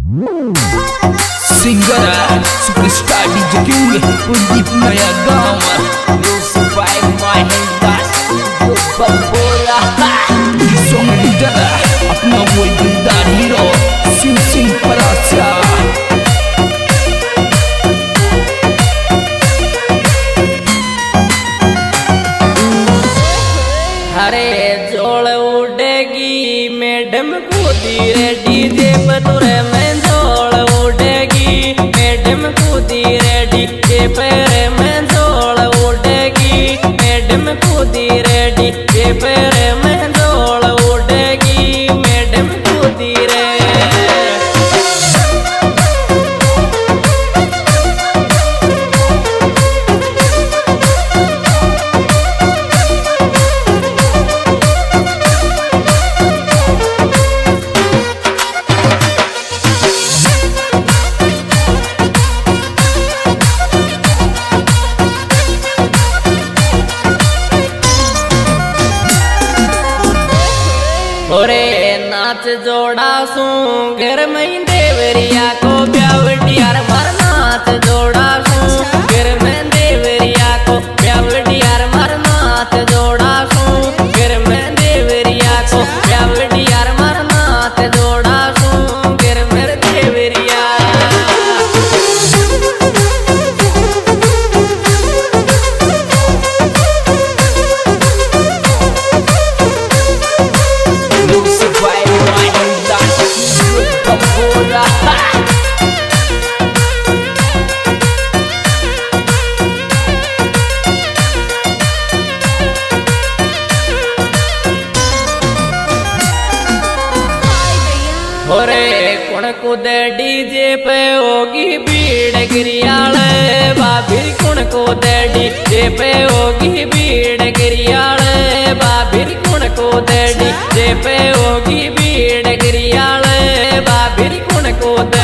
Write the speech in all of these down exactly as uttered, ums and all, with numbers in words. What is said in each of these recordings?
Singer superstar DJ king Kuldeep Naya Gaon भाई song leader अपना वो दिलदार हीरो सिंह सिंह पराचा। हरे जोड़ उड़ेगी मैडम कूदी रे डीजे पर में जोड़ उड़ेगी मैडम कूदी रे डीजे पर में जोड़ उड़ेगी मैडम कूदी रे डीजे पर में जोड़ उड़ेगी मैडम कूदी रे। ओरे नाच जोड़ा सू घर में देवरिया को ब्यावटियार मार नाच जोड़ा सू घर में देवरिया को ब्यावटियार मार नाच जोड़ा सू घर में देवरिया को ब्यावटियार मार नाच जोड़ा सू घर में देवरिया। ओरे कुण कूदे डीजे पे होगी भीड़ गिरियाल बाबिर कुण कूदे डीजे पे होगी भीड़ गिरियाल बाबिर कुण कूदे डीजे पे होगी भीड़ गिरियाल बाबिर कुण कूदे।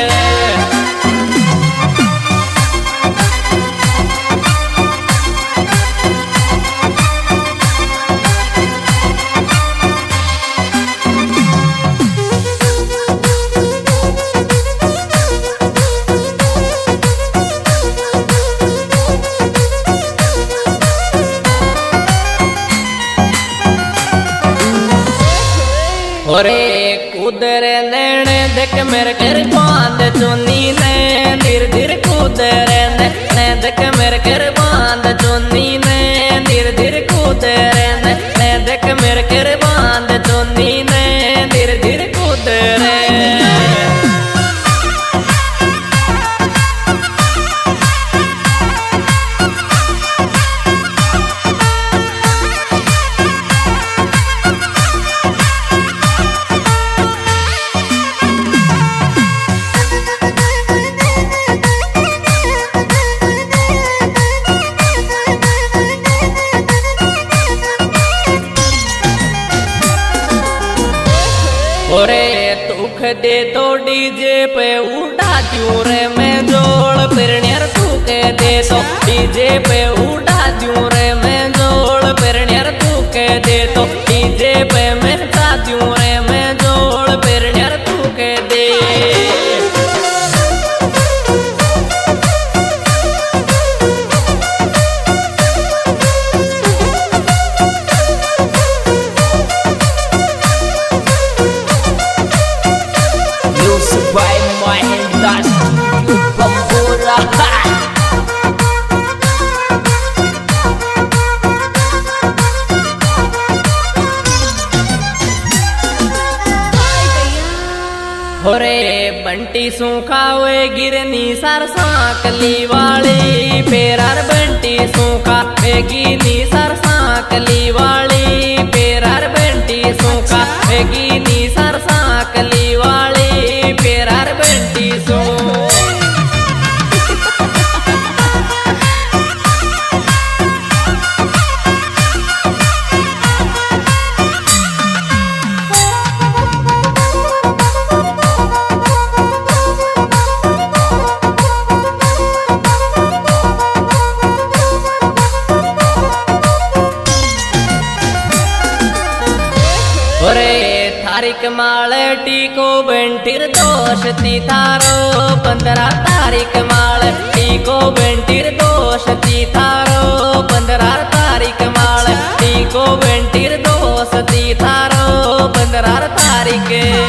ओरे कूदरे नैने देख मेरे कर बांध चुन्नी ने धीरे धीरे कूदरे नैने देख मेरे कर बांध चुन्नी ने धीरे धीरे कूदरे नैने देख मेरे कर बांध चुन्नी ने धीरे धीरे कूदरे। ओरे तुख दे तो डीजे पे उड़ा दूं रे मैं जोड़ पिरनियर तुख दे तो डीजे पे उड़ा दूं रे मैं जोड़ पिरनियर तुख दे तो डीजे पे मैं ता दूं रे मैं जोड़ पिरनियर तुख दे। ओरे बंटी सूखा हुए गिरनी सर सांकली वाली पेरार बंटी सूखा गिनी सर सांकली वाली पेरार बंटी सूखा गिनी सर सांकली वाली पेरार बंटी सू। तारिक माल टीको बेंटीर दोस्ती थारो पंद्रह तारीख माल टीको बेंटीर दोस्ती थारो पंद्रह तारीख माल टीको बेंटीर दोस्ती थारो पंद्रह तारीख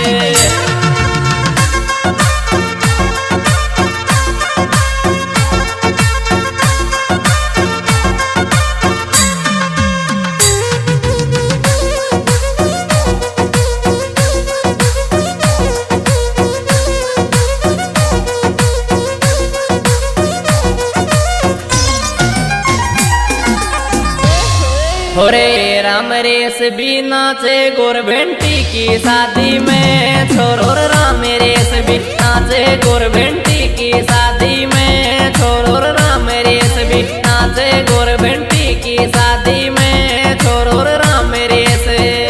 होरे राम रेस भी नाचे गोर भेंटी की शादी में छोरो राम रेस भी नाचे गोर भेंटी की शादी में छोरो राम रेस भी नाचे गोर भेंटी की शादी में छोरो राम रेस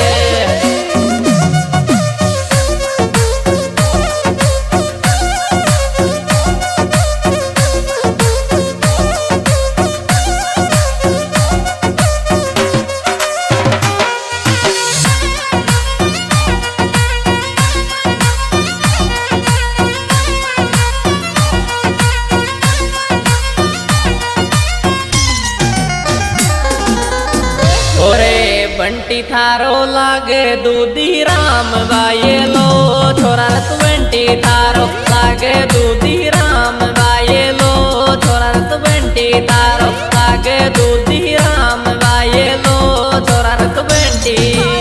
बंटी थारो लागे दूधी राम बाये लो छोरा रत बंटी थारो लागे दूधी राम बाये लो छोरा रत बंटी थारो लागे दूधी राम बाये लो छोरा रत बंटी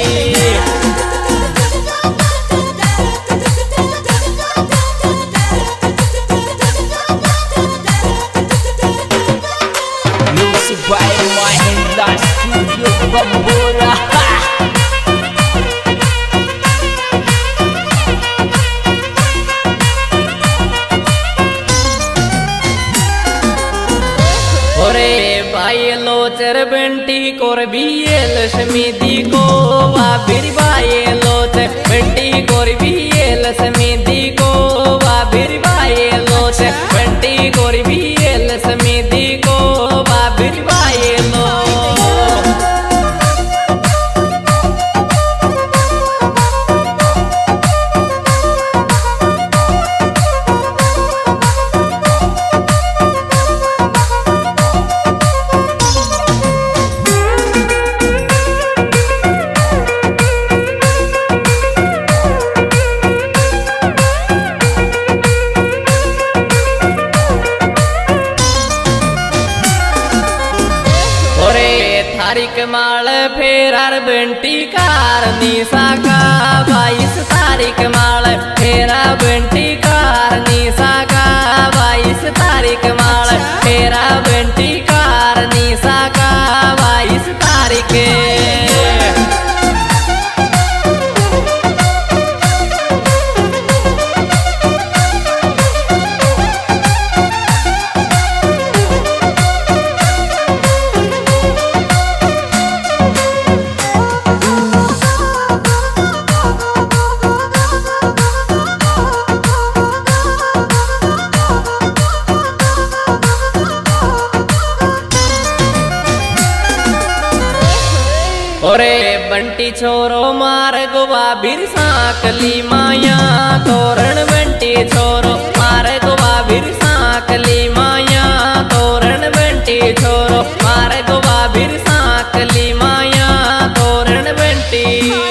Music by Mahindra Studio Bambora. लोचर बेंटी कोर बीए लक्ष्मी दी को वाबिर बाये लोचर बेंटी कोर बीए लक्ष्मी दी को वाबिर बाये लोचर बेंटी कोर बीए लक्ष्मी दी को वाबिर बाये लो तारीख माल फेरार बेंटी कार निशा का बाईस तारीख माल फेरा बेंटी कार निशा का बाईस तारीख माल फेरा बेंटी कार निशा का बाईस तारीख ओरे बंटी छोरो मार गोवा बिरसा कली माया तोरण बंटी छोरो मार गोवा बिरसा कली माया तोरण बंटी छोरो मार गोवा बिरसा कली माया तोरण बंटी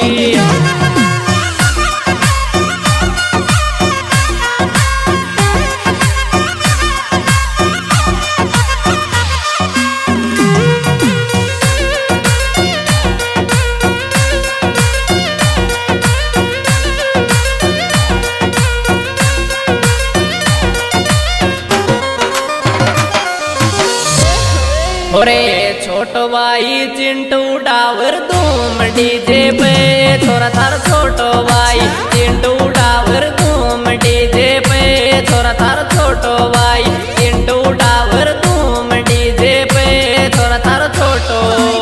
ओरे छोटो भाई चिंटू डावर धूम डीजे पे छोरा थार छोटो भाई चिंटू डावर धूम डीजे पे छोरा थार छोटो भाई चिंटू डावर धूम डीजे पे छोरा थार छोटो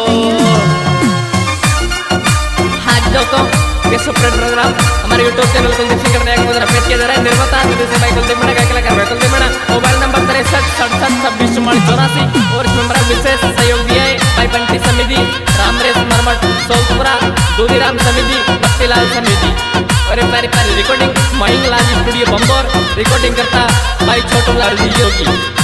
हाँ दोस्तों ये सुपर प्रोग्राम हमारे यूट्यूब चैनल को दर्शन करने का मुझे पेश किया जा रहा है। निर्माता भाई कुलदीप मेड़ा का कलाकार भाई कुलदीप मेड़ा मोबाइल नंबर तिरसठ सड़सठ छब्बीस चौवालीस चौरासी और इस नंबर विशेष सहयोग दिया है भाई बंटी समिति रामरेश मरमठ सोलपुरा दूधीराम समिति बत्तीलाल समिति और प्यारे प्यारे प्यारे रिकॉर्डिंग माइंग लाल स्टूडियो बम्बोर रिकॉर्डिंग करता भाई छोटू लाल जी योगी।